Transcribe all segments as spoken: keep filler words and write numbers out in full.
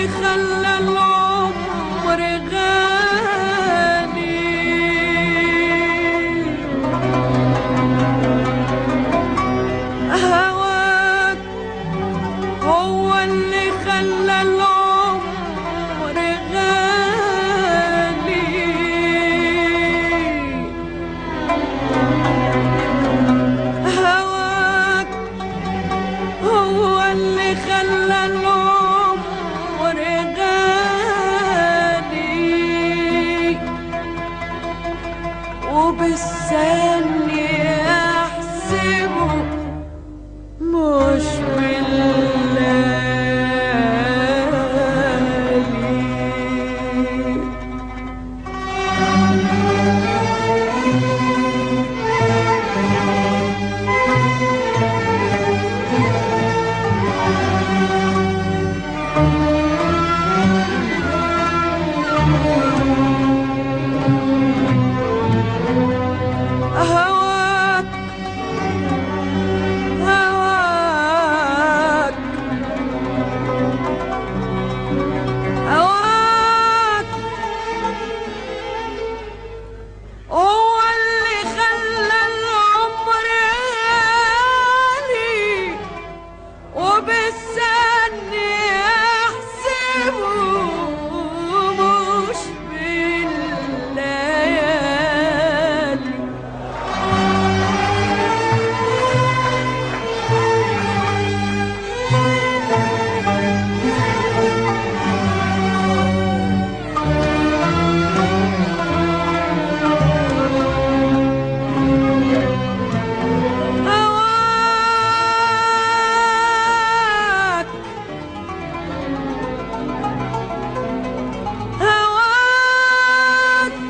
اللي خلى العمر غالي، هواك هو اللي خلى العمر غالي، هواك هو اللي خلى العمر غالي، وبالثانية أحسبه مش بالليالي. هواك هواك هواك هو اللي خلى العمر غالي، وبالثانية أحسبه مش بالليالي. هواك هواك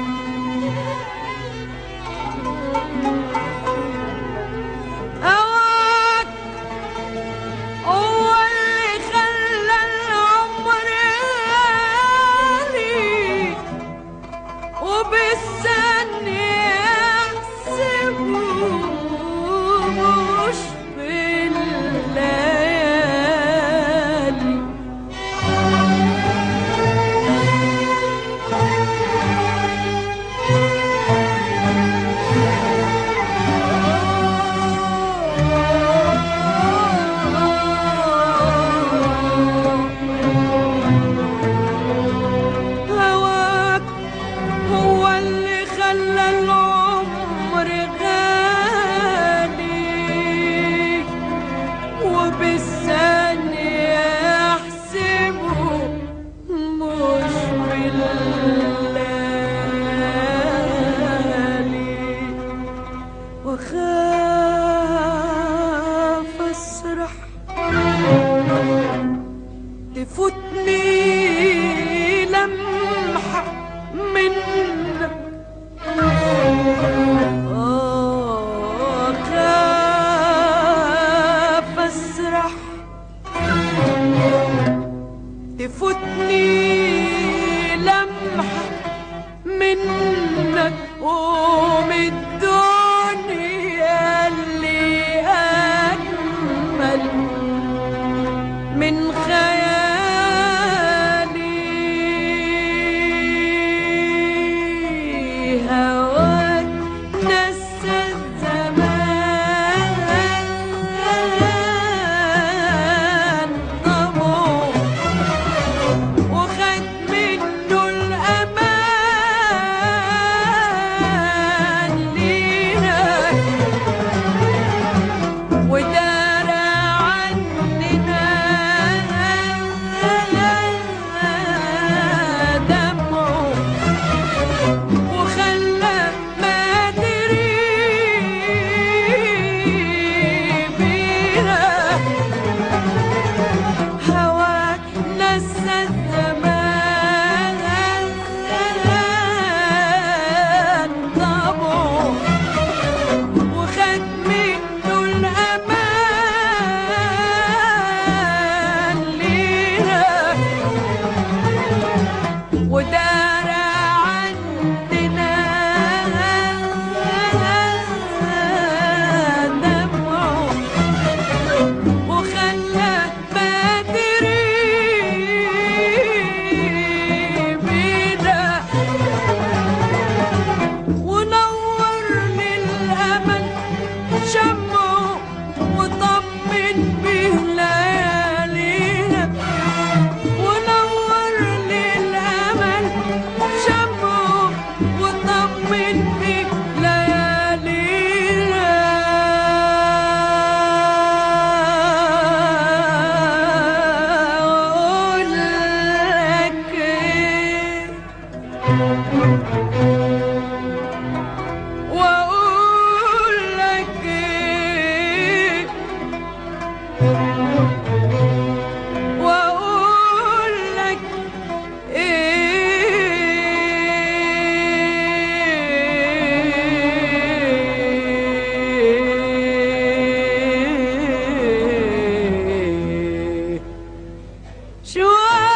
هواك هو اللي خلى العمر غالي، وبالثانية أحسبه مش بالليالي. هواك هو اللي خلى العمر غالي، وبالثانية أحسبه مش بالليالي. وخاف أسرح تفوتني لمحة منك، آه خاف أسرح تفوتني لمحة منك، ومن الدنيا اللي أجمل من خيالي. هواك نسى الزمان طبعه، وخد منه الأمان لينا، ودار عننا دمعه، وخلى ما دري بينا. هواك نسى الزمان طبعه، وخد منه الأمان لينا، ودار عندنا دمعه، وخلى ما دري ولا